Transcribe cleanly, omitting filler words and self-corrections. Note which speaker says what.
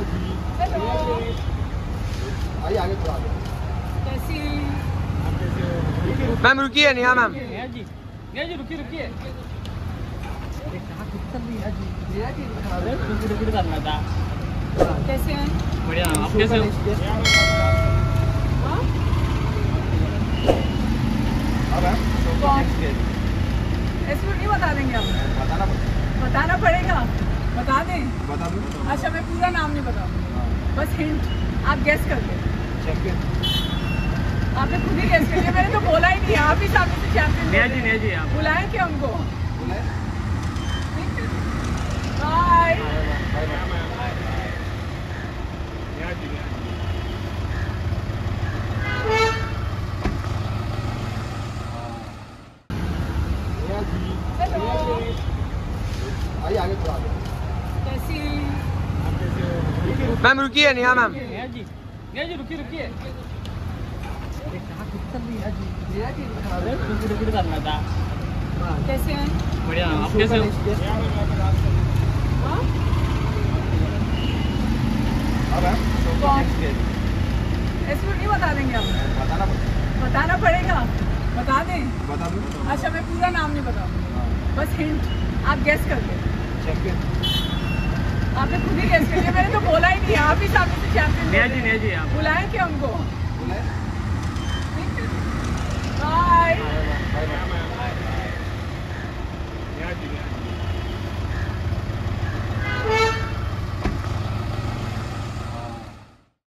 Speaker 1: आइए आगे थोड़ा
Speaker 2: कैसी
Speaker 3: मैम रुकिए नेहा मैम।
Speaker 2: नेहा जी रुकिए कैसे हैं?
Speaker 4: बढ़िया। आप कैसे हो?
Speaker 2: ऐसे नहीं बता देंगे आप? बताना पड़ेगा। बता दें?
Speaker 1: बता दूं?
Speaker 2: अच्छा मैं पूरा नाम नहीं बताऊंगी, बस हिंट आप गैस कर लें। आपने खुद ही गैस कर लिया, मैंने तो बोला ही नहीं। आप ही सामने से चैंपियन
Speaker 4: नेहा जी आप
Speaker 2: बुलाएं क्या उनको? बाय।
Speaker 1: आइए आगे थोड़ा
Speaker 2: कैसी
Speaker 3: मैम रुकिए नेहा मैम।
Speaker 4: नेहा जी रुकिए
Speaker 2: कैसे हैं?
Speaker 4: बढ़िया। आप कैसे हो?
Speaker 2: ऐसे नहीं बता देंगे आप? बताना पड़ेगा। बता दें?
Speaker 1: बता दूं?
Speaker 2: अच्छा मैं पूरा नाम नहीं बताऊंगी, बस हिंट आप गैस कर लें। आपने खुद ही गैस कर लिया, मैंने तो बोला ही नहीं। आप ही सामने से चैंपियन
Speaker 4: नेहा जी आप
Speaker 2: बुलाएं क्या उनको?
Speaker 1: बुलाएं?